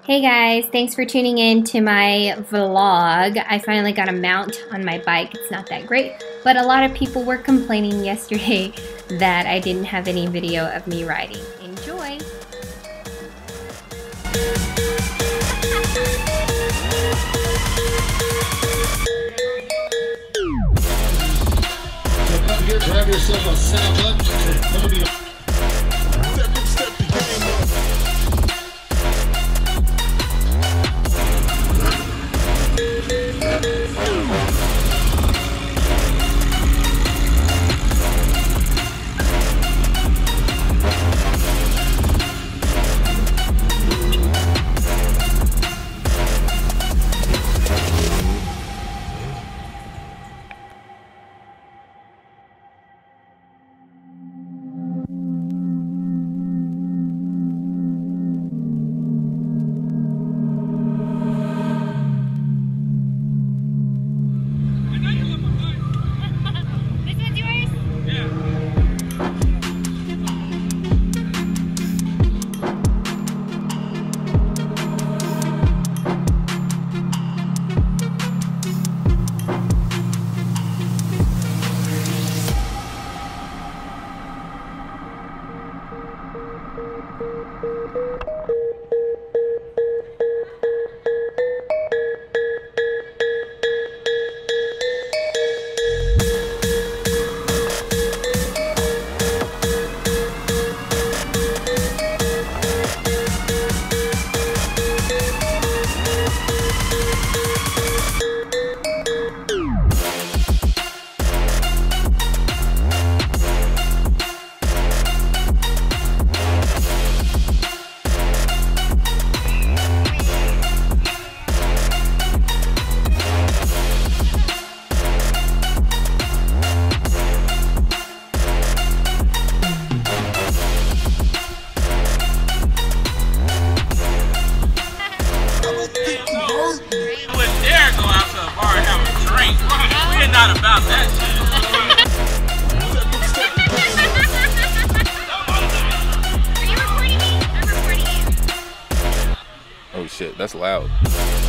Hey guys, thanks for tuning in to my vlog. I finally got a mount on my bike. It's not that great, but a lot of people were complaining yesterday that I didn't have any video of me riding. Enjoy! Grab yourself a sandwich. Not about that shit. Are you recording me? I'm recording you. Oh shit, that's loud.